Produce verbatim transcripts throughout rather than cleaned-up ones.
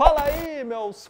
Fala aí, meus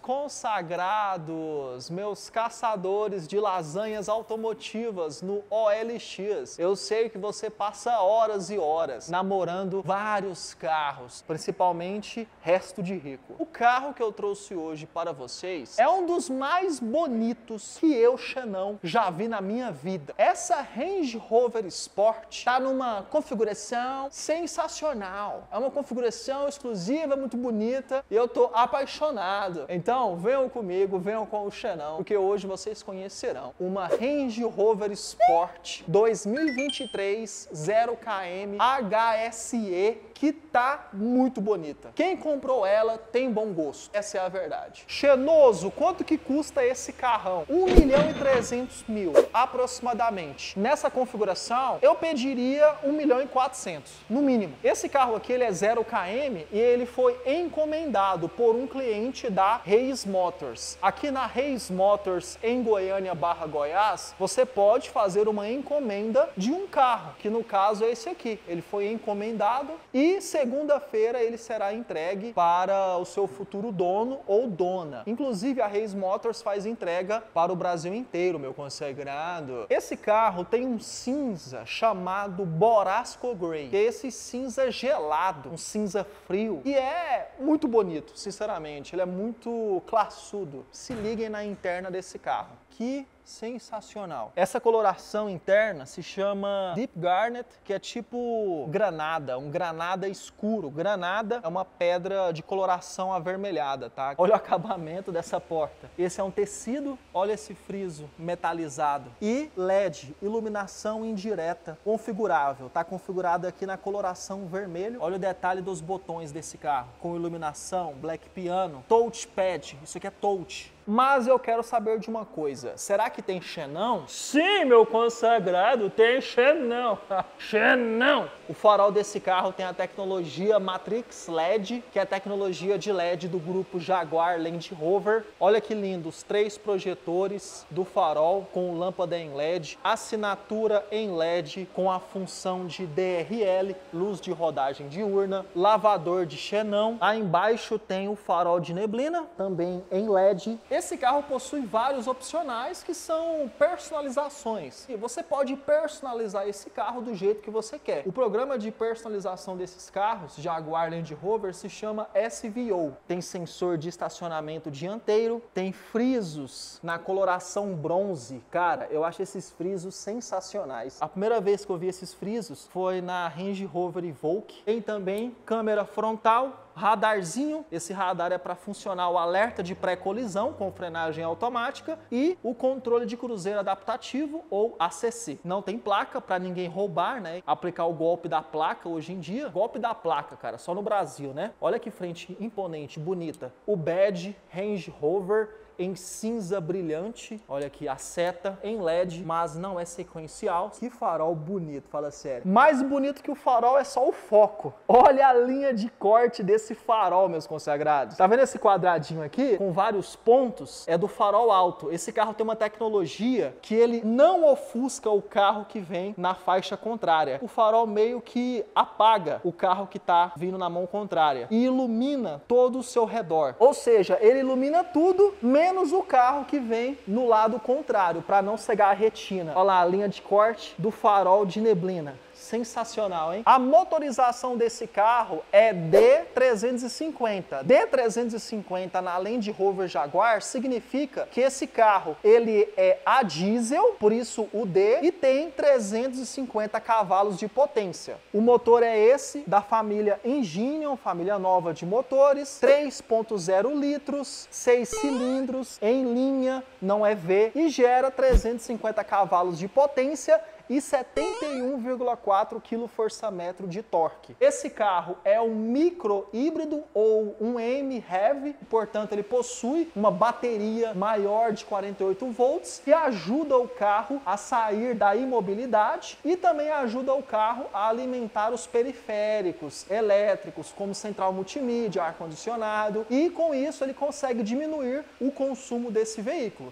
consagrados, meus caçadores de lasanhas automotivas no O L X. Eu sei que você passa horas e horas namorando vários carros, principalmente resto de rico. O carro que eu trouxe hoje para vocês é um dos mais bonitos que eu, Xenão, já vi na minha vida. Essa Range Rover Sport está numa configuração sensacional. É uma configuração exclusiva, muito bonita, e eu tô apaixonado. Então, venham comigo, venham com o Xenão, porque hoje vocês conhecerão uma Range Rover Sport dois mil e vinte e três zero km H S E que tá muito bonita. Quem comprou ela tem bom gosto, essa é a verdade. Xenoso, quanto que custa esse carrão? um milhão e trezentos mil, aproximadamente. Nessa configuração, eu pediria um milhão e quatrocentos, no mínimo. Esse carro aqui, ele é zero km e ele foi encomendado por um cliente da Reis Motors. Aqui na Reis Motors, em Goiânia barra Goiás, você pode fazer uma encomenda de um carro, que no caso é esse aqui. Ele foi encomendado e segunda-feira ele será entregue para o seu futuro dono ou dona. Inclusive a Reis Motors faz entrega para o Brasil inteiro, meu consagrado. Esse carro tem um cinza chamado Borasco Grey, que é esse cinza gelado, um cinza frio, e é muito bonito, sinceramente. Ele é muito classudo. Se liguem na interna desse carro. Que sensacional. Essa coloração interna se chama Deep Garnet, que é tipo granada, um granada escuro. Granada é uma pedra de coloração avermelhada, tá? Olha o acabamento dessa porta. Esse é um tecido, olha esse friso metalizado. E L E D, iluminação indireta, configurável. Tá configurado aqui na coloração vermelho. Olha o detalhe dos botões desse carro, com iluminação, black piano, touchpad, isso aqui é touch. Mas eu quero saber de uma coisa, será que tem xenão? Sim, meu consagrado, tem xenão. Xenão! O farol desse carro tem a tecnologia Matrix L E D, que é a tecnologia de L E D do grupo Jaguar Land Rover. Olha que lindo, os três projetores do farol com lâmpada em L E D, assinatura em L E D com a função de D R L, luz de rodagem diurna, lavador de xenão. Aí embaixo tem o farol de neblina, também em L E D. Esse carro possui vários opcionais que são personalizações. E você pode personalizar esse carro do jeito que você quer. O programa de personalização desses carros, Jaguar Land Rover, se chama S V O. Tem sensor de estacionamento dianteiro, tem frisos na coloração bronze. Cara, eu acho esses frisos sensacionais. A primeira vez que eu vi esses frisos foi na Range Rover Evoque. Tem também câmera frontal, radarzinho, esse radar é para funcionar o alerta de pré-colisão com frenagem automática e o controle de cruzeiro adaptativo ou A C C. Não tem placa para ninguém roubar, né? Aplicar o golpe da placa hoje em dia. Golpe da placa, cara, só no Brasil, né? Olha que frente imponente, bonita. O badge Range Rover em cinza brilhante, olha aqui a seta em L E D, mas não é sequencial. Que farol bonito, fala sério. Mais bonito que o farol é só o foco. Olha a linha de corte desse farol, meus consagrados. Tá vendo esse quadradinho aqui? Com vários pontos, é do farol alto. Esse carro tem uma tecnologia que ele não ofusca o carro que vem na faixa contrária. O farol meio que apaga o carro que tá vindo na mão contrária e ilumina todo o seu redor. Ou seja, ele ilumina tudo, menos o carro que vem no lado contrário, para não cegar a retina. Olha lá a linha de corte do farol de neblina. Sensacional, hein? A motorização desse carro é D trezentos e cinquenta. D trezentos e cinquenta na Land Rover Jaguar significa que esse carro ele é a diesel, por isso o D, e tem trezentos e cinquenta cavalos de potência. O motor é esse da família Enginion, família nova de motores, três ponto zero litros, seis cilindros, em linha, não é V, e gera trezentos e cinquenta cavalos de potência e setenta e um vírgula quatro quiloforça-metro de torque. Esse carro é um micro híbrido ou um M Heavy, portanto ele possui uma bateria maior de quarenta e oito volts que ajuda o carro a sair da imobilidade e também ajuda o carro a alimentar os periféricos elétricos, como central multimídia, ar-condicionado, e com isso ele consegue diminuir o consumo desse veículo, tá?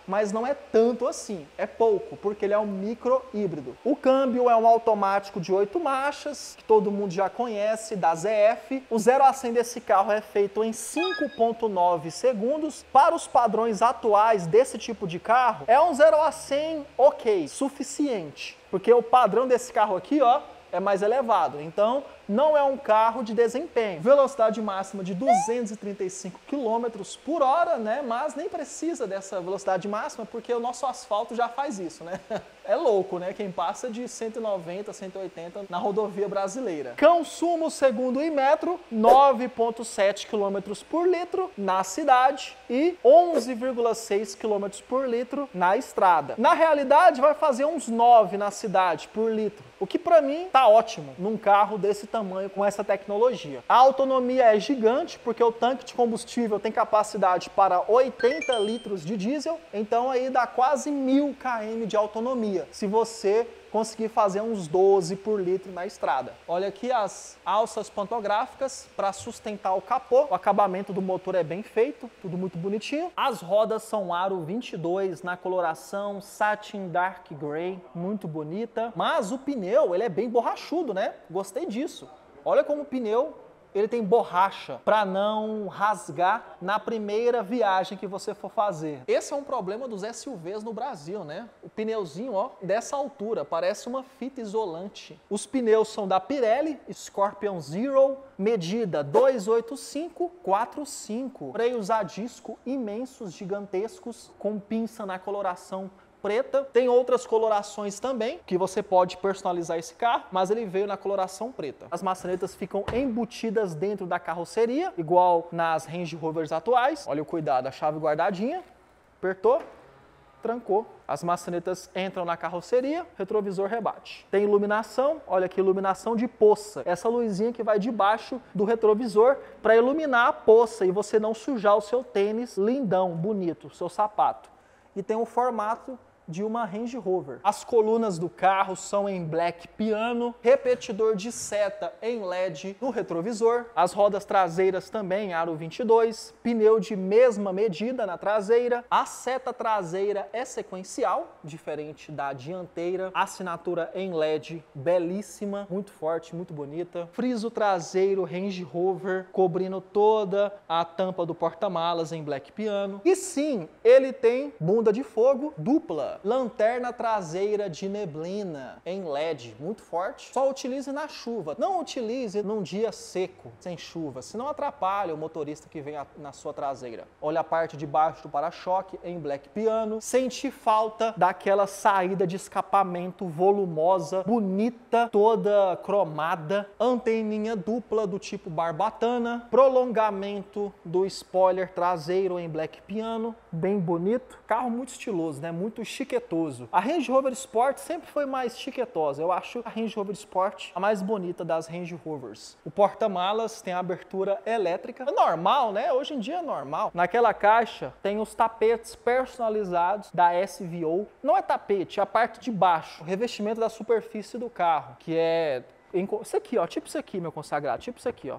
mas não é tanto assim, é pouco, porque ele é um micro híbrido. O câmbio é um automático de oito marchas, que todo mundo já conhece, da Z F. O zero a cem desse carro é feito em cinco ponto nove segundos. Para os padrões atuais desse tipo de carro, é um zero a cem ok, suficiente, porque o padrão desse carro aqui, ó, é mais elevado. Então, não é um carro de desempenho. Velocidade máxima de duzentos e trinta e cinco quilômetros por hora, né? Mas nem precisa dessa velocidade máxima, porque o nosso asfalto já faz isso, né? É louco, né? Quem passa de cento e noventa, cento e oitenta na rodovia brasileira. Consumo segundo o Inmetro, nove vírgula sete quilômetros por litro na cidade e onze vírgula seis quilômetros por litro na estrada. Na realidade, vai fazer uns nove na cidade por litro, o que para mim tá ótimo num carro desse tamanho com essa tecnologia. A autonomia é gigante, porque o tanque de combustível tem capacidade para oitenta litros de diesel, então aí dá quase mil quilômetros de autonomia, se você conseguir fazer uns doze por litro na estrada. Olha aqui as alças pantográficas para sustentar o capô. O acabamento do motor é bem feito, tudo muito bonitinho. As rodas são aro vinte e dois na coloração Satin Dark Grey, muito bonita. Mas o pneu, ele é bem borrachudo, né? Gostei disso. Olha como o pneu ele tem borracha para não rasgar na primeira viagem que você for fazer. Esse é um problema dos S U Vs no Brasil, né? O pneuzinho, ó, dessa altura, parece uma fita isolante. Os pneus são da Pirelli, Scorpion Zero, medida dois oito cinco quatro cinco. Freios a disco imensos, gigantescos, com pinça na coloração preta. Tem outras colorações também, que você pode personalizar esse carro, mas ele veio na coloração preta. As maçanetas ficam embutidas dentro da carroceria, igual nas Range Rovers atuais. Olha o cuidado, a chave guardadinha, apertou, trancou. As maçanetas entram na carroceria, retrovisor rebate. Tem iluminação, olha aqui, iluminação de poça. Essa luzinha que vai debaixo do retrovisor para iluminar a poça e você não sujar o seu tênis lindão, bonito, seu sapato. E tem um formato de uma Range Rover. As colunas do carro são em black piano, repetidor de seta em L E D no retrovisor, as rodas traseiras também aro vinte e dois, pneu de mesma medida na traseira, a seta traseira é sequencial, diferente da dianteira, assinatura em L E D belíssima, muito forte, muito bonita, friso traseiro Range Rover, cobrindo toda a tampa do porta-malas em black piano, e sim, ele tem bunda de fogo dupla, lanterna traseira de neblina em L E D, muito forte. Só utilize na chuva. Não utilize num dia seco, sem chuva, senão atrapalha o motorista que vem na sua traseira. Olha a parte de baixo do para-choque em black piano. Senti falta daquela saída de escapamento volumosa, bonita, toda cromada. Anteninha dupla do tipo barbatana. Prolongamento do spoiler traseiro em black piano, bem bonito. Carro muito estiloso, né? Muito chique. A Range Rover Sport sempre foi mais chiquetosa. Eu acho a Range Rover Sport a mais bonita das Range Rovers. O porta-malas tem a abertura elétrica. É normal, né? Hoje em dia é normal. Naquela caixa tem os tapetes personalizados da S V O. Não é tapete, é a parte de baixo. O revestimento da superfície do carro, que é... Isso aqui, ó. Tipo isso aqui, meu consagrado. Tipo isso aqui, ó.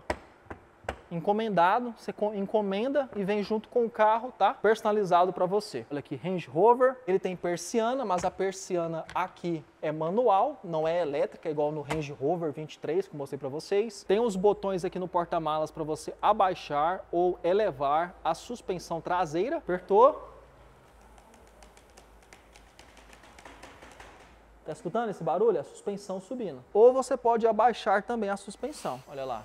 Encomendado, você encomenda e vem junto com o carro, tá? Personalizado para você. Olha aqui, Range Rover, ele tem persiana, mas a persiana aqui é manual, não é elétrica, igual no Range Rover vinte e três, que eu mostrei para vocês. Tem os botões aqui no porta-malas para você abaixar ou elevar a suspensão traseira. Apertou. Tá escutando esse barulho? A suspensão subindo. Ou você pode abaixar também a suspensão. Olha lá.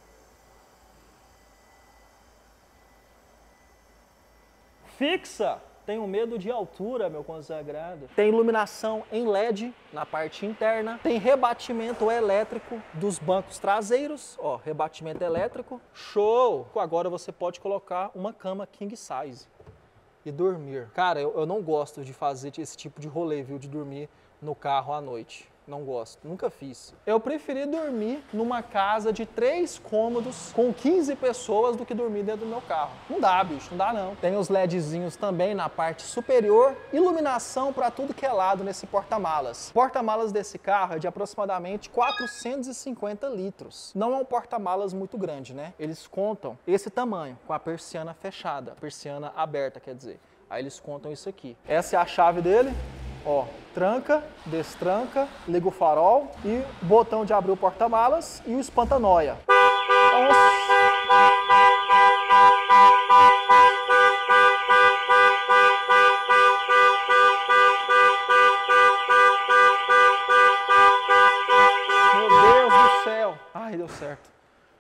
Fixa! Tenho medo de altura, meu consagrado. Tem iluminação em L E D na parte interna. Tem rebatimento elétrico dos bancos traseiros. Ó, rebatimento elétrico. Show! Agora você pode colocar uma cama king size e dormir. Cara, eu, eu não gosto de fazer esse tipo de rolê, viu? De dormir no carro à noite. Não gosto, nunca fiz. Eu preferi dormir numa casa de três cômodos com quinze pessoas do que dormir dentro do meu carro. Não dá, bicho, não dá não. Tem os LEDzinhos também na parte superior, iluminação para tudo que é lado nesse porta-malas. O porta-malas desse carro é de aproximadamente quatrocentos e cinquenta litros. Não é um porta-malas muito grande, né? Eles contam esse tamanho, com a persiana fechada, a persiana aberta, quer dizer. Aí eles contam isso aqui. Essa é a chave dele. Ó, tranca, destranca, liga o farol e o botão de abrir o porta-malas e o espanta-noia. Então, meu Deus do céu. Ai, deu certo.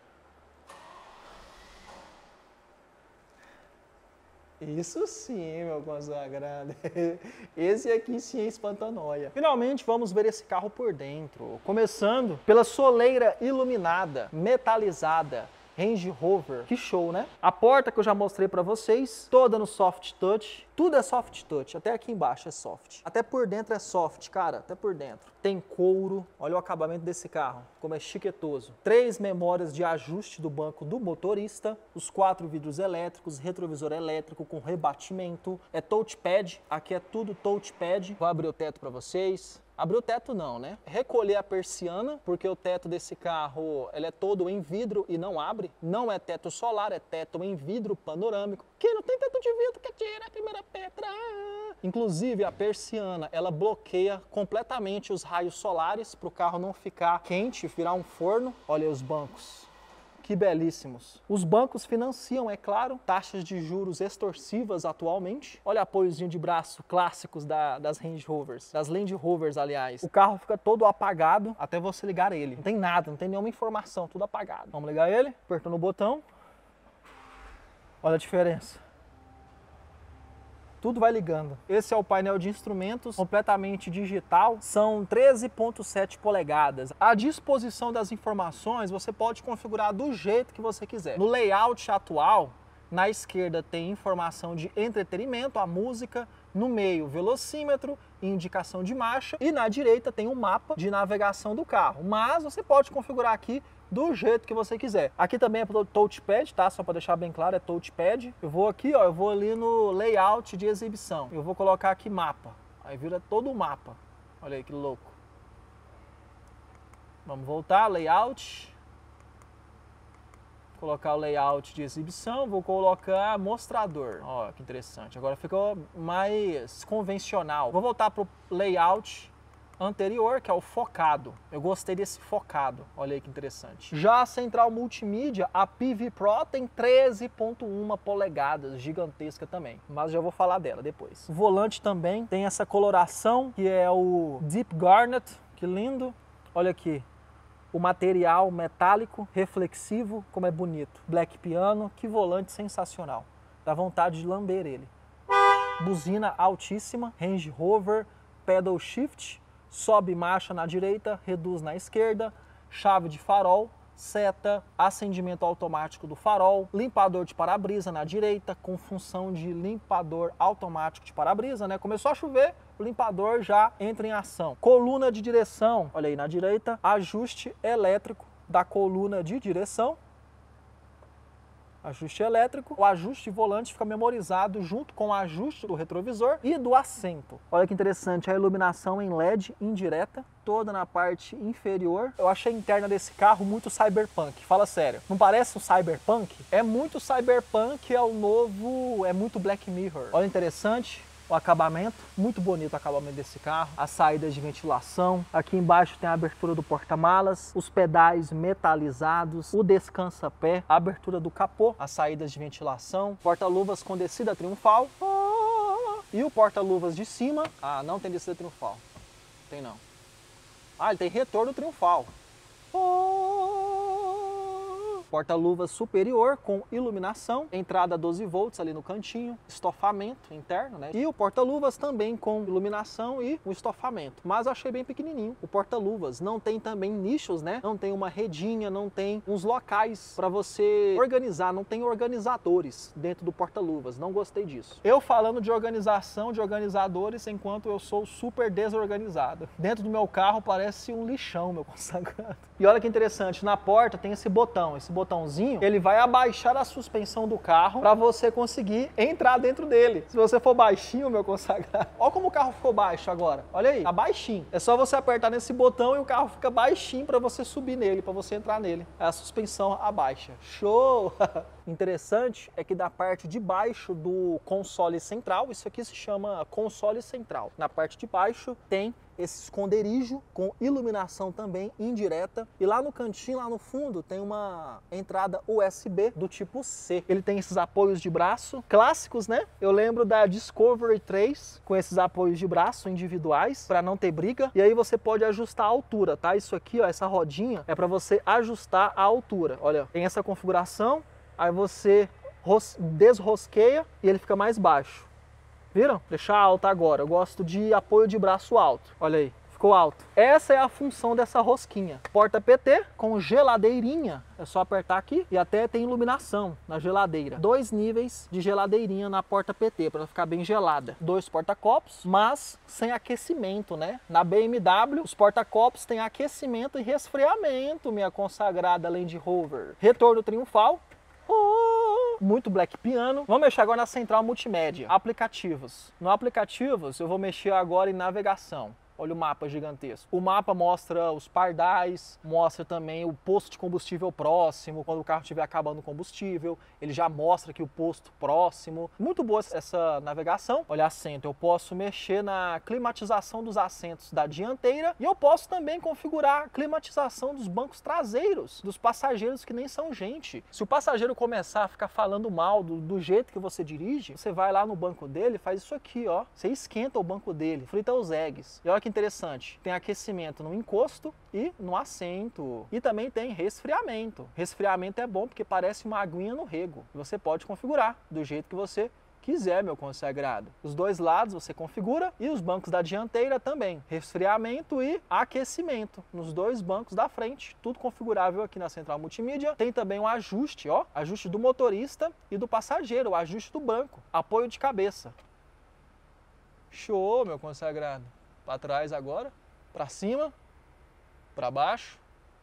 Isso sim, meu consagrado. Esse aqui sim é espanta-noia. Finalmente vamos ver esse carro por dentro. Começando pela soleira iluminada, metalizada, Range Rover. Que show, né? A porta que eu já mostrei pra vocês, toda no soft touch. Tudo é soft touch, até aqui embaixo é soft. Até por dentro é soft, cara, até por dentro. Tem couro, olha o acabamento desse carro, como é chiquetoso. Três memórias de ajuste do banco do motorista, os quatro vidros elétricos, retrovisor elétrico com rebatimento. É touchpad, aqui é tudo touchpad. Vou abrir o teto pra vocês. Abrir o teto não, né? Recolher a persiana, porque o teto desse carro ele é todo em vidro e não abre. Não é teto solar, é teto em vidro panorâmico. Quem não tem teto de vidro quer tirar a primeira pedra. Inclusive a persiana, ela bloqueia completamente os raios solares para o carro não ficar quente, virar um forno. Olha aí os bancos. Que belíssimos. Os bancos financiam, é claro, taxas de juros extorsivas atualmente. Olha apoiozinho de braço clássicos da, das Range Rovers, das Land Rovers, aliás. O carro fica todo apagado até você ligar ele. Não tem nada, não tem nenhuma informação, tudo apagado. Vamos ligar ele, apertando o botão. Olha a diferença. Tudo vai ligando. Esse é o painel de instrumentos, completamente digital. São treze vírgula sete polegadas. A disposição das informações você pode configurar do jeito que você quiser. No layout atual, na esquerda tem informação de entretenimento, a música. No meio, velocímetro, indicação de marcha. E na direita tem um mapa de navegação do carro. Mas você pode configurar aqui do jeito que você quiser. Aqui também é touchpad, tá? Só para deixar bem claro, é touchpad. Eu vou aqui, ó, eu vou ali no layout de exibição. Eu vou colocar aqui mapa. Aí vira todo o mapa. Olha aí que louco. Vamos voltar, layout. Colocar o layout de exibição, vou colocar mostrador. Ó, que interessante. Agora ficou mais convencional. Vou voltar para o layout anterior, que é o focado. Eu gostei desse focado. Olha aí que interessante. Já a central multimídia, a P V Pro, tem treze vírgula um polegadas, gigantesca também. Mas já vou falar dela depois. O volante também tem essa coloração, que é o Deep Garnet. Que lindo. Olha aqui. O material metálico, reflexivo, como é bonito. Black piano, que volante sensacional. Dá vontade de lamber ele. Buzina altíssima, Range Rover, pedal shift, sobe marcha na direita, reduz na esquerda, chave de farol, seta, acendimento automático do farol, limpador de para-brisa na direita, com função de limpador automático de para-brisa, né? Começou a chover, o limpador já entra em ação. Coluna de direção, olha aí na direita, ajuste elétrico da coluna de direção. Ajuste elétrico, o ajuste volante fica memorizado junto com o ajuste do retrovisor e do assento. Olha que interessante, a iluminação em L E D indireta, toda na parte inferior. Eu achei a interna desse carro muito cyberpunk, fala sério. Não parece um cyberpunk? É muito cyberpunk, é o novo, é muito Black Mirror. Olha interessante. O acabamento, muito bonito o acabamento desse carro, as saídas de ventilação, aqui embaixo tem a abertura do porta-malas, os pedais metalizados, o descansa-pé, a abertura do capô, as saídas de ventilação, porta-luvas com descida triunfal e o porta-luvas de cima, ah, não tem descida triunfal, tem não, ah, ele tem retorno triunfal. Porta-luvas superior com iluminação, entrada doze volts ali no cantinho, estofamento interno, né? E o porta-luvas também com iluminação e um estofamento. Mas eu achei bem pequenininho o porta-luvas. Não tem também nichos, né? Não tem uma redinha, não tem uns locais para você organizar, não tem organizadores dentro do porta-luvas. Não gostei disso. Eu falando de organização, de organizadores, enquanto eu sou super desorganizado. Dentro do meu carro parece um lixão, meu consagrado. E olha que interessante, na porta tem esse botão, esse botãozinho, ele vai abaixar a suspensão do carro para você conseguir entrar dentro dele. Se você for baixinho, meu consagrado, olha como o carro ficou baixo agora, olha aí, tá baixinho. É só você apertar nesse botão e o carro fica baixinho para você subir nele, para você entrar nele. A suspensão abaixa. Show! Interessante é que da parte de baixo do console central, isso aqui se chama console central. Na parte de baixo tem esse esconderijo com iluminação também indireta. E lá no cantinho, lá no fundo, tem uma entrada U S B do tipo C. Ele tem esses apoios de braço clássicos, né? Eu lembro da Discovery três com esses apoios de braço individuais para não ter briga. E aí você pode ajustar a altura, tá? Isso aqui, ó, essa rodinha é para você ajustar a altura. Olha, tem essa configuração, aí você desrosqueia e ele fica mais baixo. Viram? Deixar alto agora. Eu gosto de apoio de braço alto. Olha aí, ficou alto. Essa é a função dessa rosquinha. Porta P T com geladeirinha. É só apertar aqui e até tem iluminação na geladeira. Dois níveis de geladeirinha na porta P T para ficar bem gelada. Dois porta-copos, mas sem aquecimento, né? Na B M W, os porta-copos têm aquecimento e resfriamento, minha consagrada Land Rover. Retorno triunfal. Oh, muito black piano. Vamos mexer agora na central multimédia. Aplicativos. No aplicativos eu vou mexer agora em navegação. Olha o mapa gigantesco. O mapa mostra os pardais, mostra também o posto de combustível próximo. Quando o carro estiver acabando o combustível, ele já mostra aqui o posto próximo. Muito boa essa navegação. Olha, assento. Eu posso mexer na climatização dos assentos da dianteira e eu posso também configurar a climatização dos bancos traseiros, dos passageiros que nem são gente. Se o passageiro começar a ficar falando mal do, do jeito que você dirige, você vai lá no banco dele e faz isso aqui, ó. Você esquenta o banco dele, frita os eggs. E olha que interessante, tem aquecimento no encosto e no assento. E também tem resfriamento. Resfriamento é bom porque parece uma aguinha no rego. Você pode configurar do jeito que você quiser, meu consagrado. Os dois lados você configura e os bancos da dianteira também. Resfriamento e aquecimento nos dois bancos da frente. Tudo configurável aqui na central multimídia. Tem também um ajuste, ó, ajuste do motorista e do passageiro, o ajuste do banco. Apoio de cabeça. Show, meu consagrado. Para trás agora, para cima, para baixo.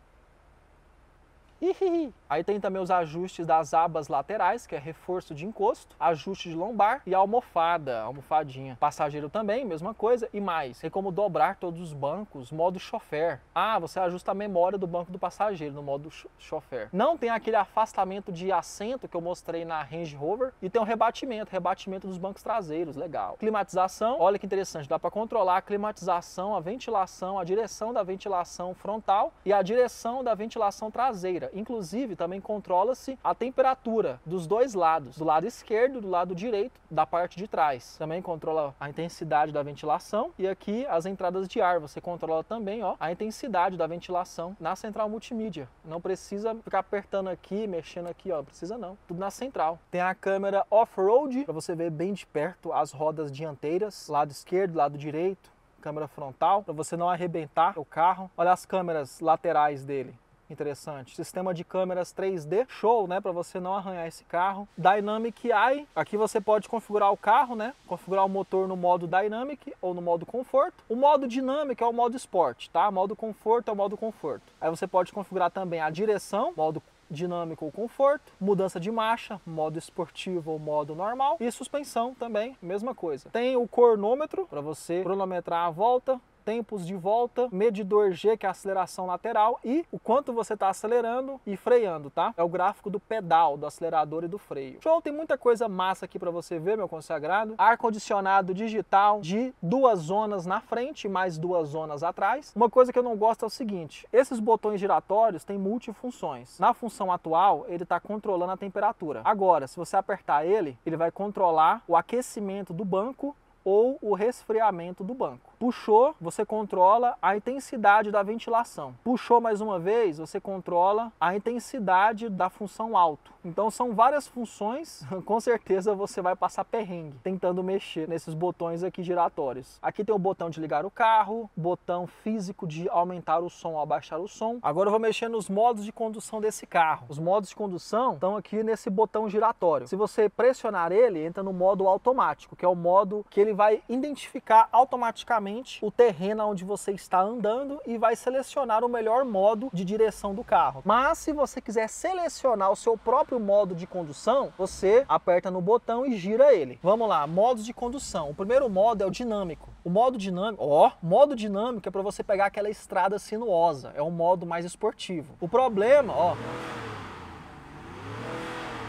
Ihihi. Aí tem também os ajustes das abas laterais, que é reforço de encosto, ajuste de lombar e almofada, almofadinha. Passageiro também, mesma coisa e mais. Tem como dobrar todos os bancos, modo chofer. Ah, você ajusta a memória do banco do passageiro no modo chofer. Não tem aquele afastamento de assento que eu mostrei na Range Rover e tem um rebatimento, rebatimento dos bancos traseiros, legal. Climatização, olha que interessante, dá para controlar a climatização, a ventilação, a direção da ventilação frontal e a direção da ventilação traseira. Inclusive, também controla-se a temperatura dos dois lados, do lado esquerdo e do lado direito da parte de trás. Também controla a intensidade da ventilação e aqui as entradas de ar. Você controla também, ó, a intensidade da ventilação na central multimídia. Não precisa ficar apertando aqui, mexendo aqui, ó, precisa não. Tudo na central. Tem a câmera off-road para você ver bem de perto as rodas dianteiras, lado esquerdo, lado direito, câmera frontal, para você não arrebentar o carro. Olha as câmeras laterais dele. Interessante. Sistema de câmeras três D, show, né, para você não arranhar esse carro. Dynamic Eye, aqui você pode configurar o carro, né, configurar o motor no modo Dynamic ou no modo conforto. O modo dinâmico é o modo Sport, tá? O modo conforto é o modo conforto. Aí você pode configurar também a direção, modo dinâmico ou conforto, mudança de marcha, modo esportivo ou modo normal e suspensão também, mesma coisa. Tem o cronômetro para você cronometrar a volta, tempos de volta, medidor G, que é a aceleração lateral, e o quanto você está acelerando e freando, tá? É o gráfico do pedal, do acelerador e do freio. Show, tem muita coisa massa aqui para você ver, meu consagrado. Ar-condicionado digital de duas zonas na frente, mais duas zonas atrás. Uma coisa que eu não gosto é o seguinte, esses botões giratórios têm multifunções. Na função atual, ele está controlando a temperatura. Agora, se você apertar ele, ele vai controlar o aquecimento do banco ou o resfriamento do banco. Puxou, você controla a intensidade da ventilação. Puxou mais uma vez, você controla a intensidade da função alto. Então são várias funções, com certeza você vai passar perrengue tentando mexer nesses botões aqui giratórios. Aqui tem o botão de ligar o carro, botão físico de aumentar o som ou abaixar o som. Agora eu vou mexer nos modos de condução desse carro. Os modos de condução estão aqui nesse botão giratório. Se você pressionar ele, entra no modo automático, que é o modo que ele vai identificar automaticamente o terreno onde você está andando e vai selecionar o melhor modo de direção do carro. Mas se você quiser selecionar o seu próprio modo de condução, você aperta no botão e gira ele. Vamos lá, modos de condução. O primeiro modo é o dinâmico. O modo dinâmico, ó, modo dinâmico é para você pegar aquela estrada sinuosa. É um modo mais esportivo. O problema, ó,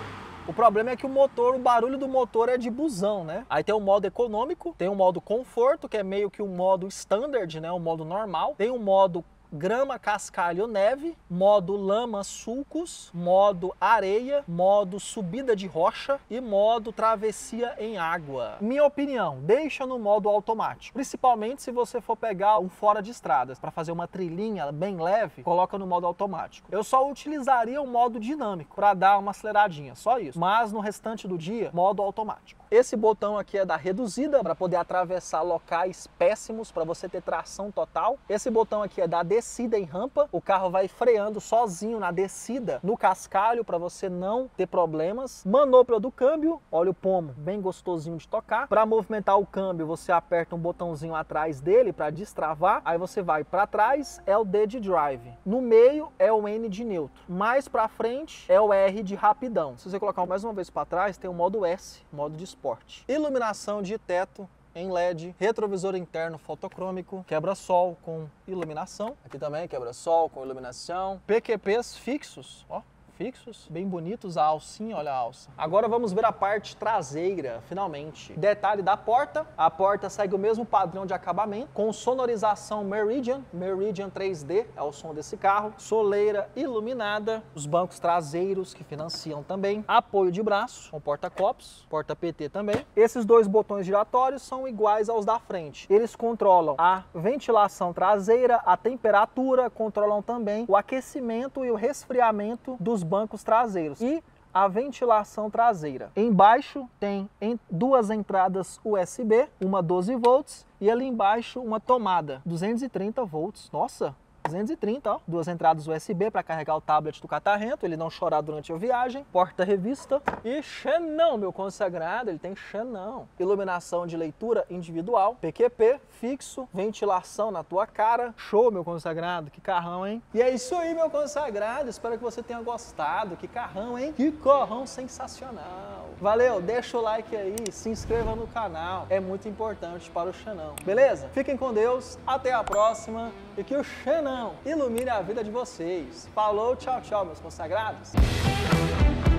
O problema é que o motor, o barulho do motor é de busão, né? Aí tem o modo econômico, tem o modo conforto, que é meio que o modo standard, né? O modo normal. Tem o modo grama, cascalho, neve, modo lama, sulcos, modo areia, modo subida de rocha e modo travessia em água. Minha opinião, deixa no modo automático. Principalmente se você for pegar um fora de estradas para fazer uma trilhinha bem leve, coloca no modo automático. Eu só utilizaria o modo dinâmico para dar uma aceleradinha, só isso. Mas no restante do dia, modo automático. Esse botão aqui é da reduzida para poder atravessar locais péssimos para você ter tração total. Esse botão aqui é da descida em rampa. O carro vai freando sozinho na descida no cascalho para você não ter problemas. Manopla do câmbio, olha o pomo, bem gostosinho de tocar. Para movimentar o câmbio, você aperta um botãozinho atrás dele para destravar. Aí você vai para trás, é o D de drive. No meio é o N de neutro. Mais para frente é o R de rapidão. Se você colocar mais uma vez para trás, tem o modo S, modo de esporte. Iluminação de teto em L E D, retrovisor interno fotocrômico, quebra-sol com iluminação. Aqui também quebra-sol com iluminação. P Q Ps fixos, ó. Fixos, bem bonitos, a alcinha, olha a alça. Agora vamos ver a parte traseira, finalmente. Detalhe da porta, a porta segue o mesmo padrão de acabamento, com sonorização Meridian, Meridian três D, é o som desse carro, soleira iluminada, os bancos traseiros que financiam também, apoio de braço, com porta-copos, porta-P T também. Esses dois botões giratórios são iguais aos da frente. Eles controlam a ventilação traseira, a temperatura, controlam também o aquecimento e o resfriamento dos bancos traseiros e a ventilação traseira. Embaixo tem em duas entradas U S B, uma doze volts e ali embaixo uma tomada duzentos e trinta volts. Nossa! duzentos e trinta, ó. Duas entradas U S B para carregar o tablet do catarrento, ele não chorar durante a viagem. Porta-revista e xenão, meu consagrado, ele tem xenão. Iluminação de leitura individual, P Q P, fixo, ventilação na tua cara. Show, meu consagrado, que carrão, hein? E é isso aí, meu consagrado, espero que você tenha gostado. Que carrão, hein? Que carrão sensacional. Valeu, deixa o like aí, se inscreva no canal, é muito importante para o xenão. Beleza? Fiquem com Deus, até a próxima e que o xenão ilumine a vida de vocês. Falou, tchau, tchau, meus consagrados.